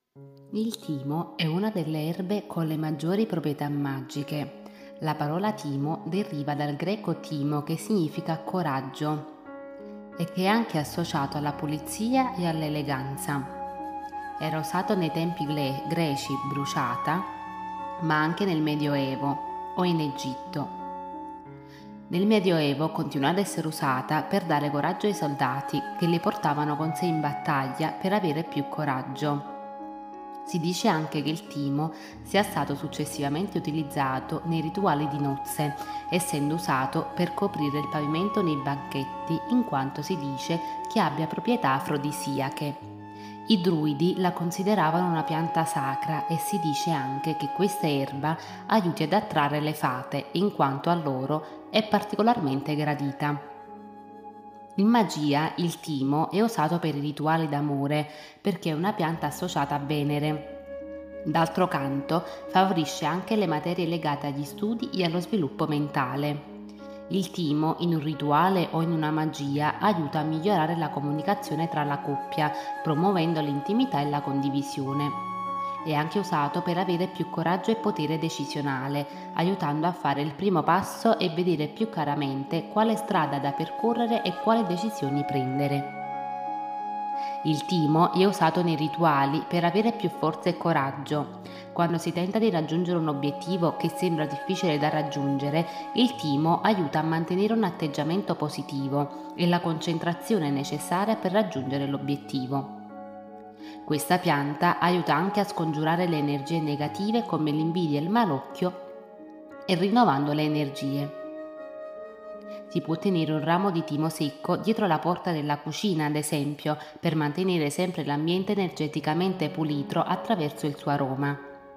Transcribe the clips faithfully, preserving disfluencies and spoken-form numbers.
Il timo è una delle erbe con le maggiori proprietà magiche. La parola timo deriva dal greco timo, che significa coraggio e che è anche associato alla pulizia e all'eleganza. Era usato nei tempi gle- greci bruciata, ma anche nel Medioevo o in Egitto. Nel Medioevo continuò ad essere usata per dare coraggio ai soldati che li portavano con sé in battaglia per avere più coraggio. Si dice anche che il timo sia stato successivamente utilizzato nei rituali di nozze, essendo usato per coprire il pavimento nei banchetti, in quanto si dice che abbia proprietà afrodisiache. I druidi la consideravano una pianta sacra e si dice anche che questa erba aiuti ad attrarre le fate, in quanto a loro è particolarmente gradita. In magia il timo è usato per i rituali d'amore perché è una pianta associata a Venere. D'altro canto favorisce anche le materie legate agli studi e allo sviluppo mentale. Il timo in un rituale o in una magia aiuta a migliorare la comunicazione tra la coppia, promuovendo l'intimità e la condivisione. È anche usato per avere più coraggio e potere decisionale, aiutando a fare il primo passo e vedere più chiaramente quale strada da percorrere e quali decisioni prendere. Il timo è usato nei rituali per avere più forza e coraggio. Quando si tenta di raggiungere un obiettivo che sembra difficile da raggiungere, il timo aiuta a mantenere un atteggiamento positivo e la concentrazione necessaria per raggiungere l'obiettivo. Questa pianta aiuta anche a scongiurare le energie negative come l'invidia e il malocchio e rinnovando le energie. Si può tenere un ramo di timo secco dietro la porta della cucina, ad esempio, per mantenere sempre l'ambiente energeticamente pulito attraverso il suo aroma.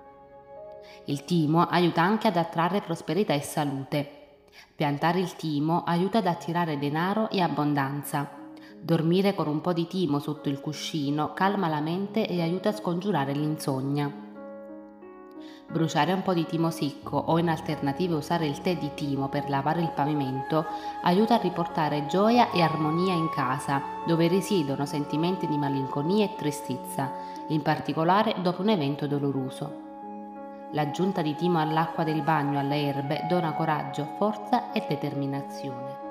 Il timo aiuta anche ad attrarre prosperità e salute. Piantare il timo aiuta ad attirare denaro e abbondanza. Dormire con un po' di timo sotto il cuscino calma la mente e aiuta a scongiurare l'insonnia. Bruciare un po' di timo secco o in alternativa usare il tè di timo per lavare il pavimento aiuta a riportare gioia e armonia in casa, dove risiedono sentimenti di malinconia e tristezza, in particolare dopo un evento doloroso. L'aggiunta di timo all'acqua del bagno alle erbe dona coraggio, forza e determinazione.